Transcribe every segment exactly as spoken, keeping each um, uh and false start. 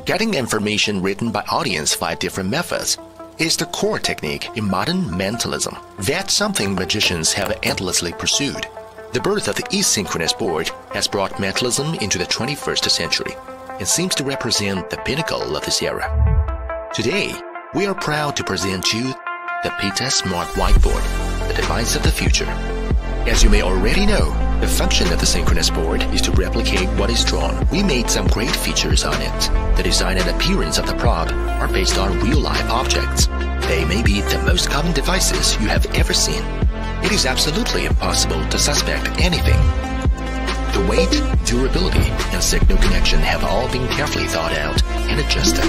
Getting information written by audience via different methods is the core technique in modern mentalism. That's something magicians have endlessly pursued. The birth of the asynchronous board has brought mentalism into the twenty-first century and seems to represent the pinnacle of this era. Today, we are proud to present you the PITA Smart Whiteboard, the device of the future. As you may already know, the function of the synchronous board is to replicate what is drawn. We made some great features on it. The design and appearance of the prop are based on real-life objects. They may be the most common devices you have ever seen. It is absolutely impossible to suspect anything. The weight, durability, and signal connection have all been carefully thought out and adjusted.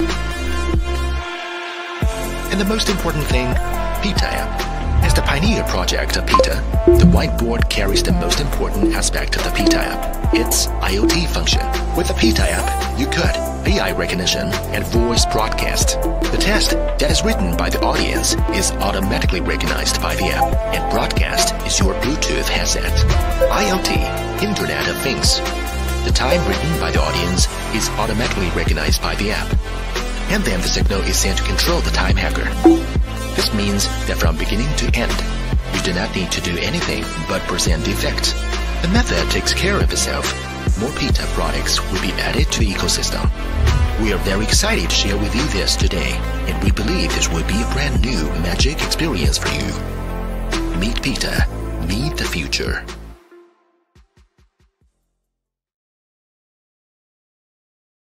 And the most important thing, PITA app. As the pioneer project of PITA, the whiteboard carries the most important aspect of the PITA app, its IoT function. With the PITA app, you could A I recognition and voice broadcast. The text that is written by the audience is automatically recognized by the app, and broadcast is your Bluetooth headset. IoT, Internet of Things. The time written by the audience is automatically recognized by the app, and then the signal is sent to control the time hacker. This means that from beginning to end, you do not need to do anything but present the effect. The method takes care of itself. More PITA products will be added to the ecosystem. We are very excited to share with you this today, and we believe this will be a brand new magic experience for you. Meet PITA, meet the future.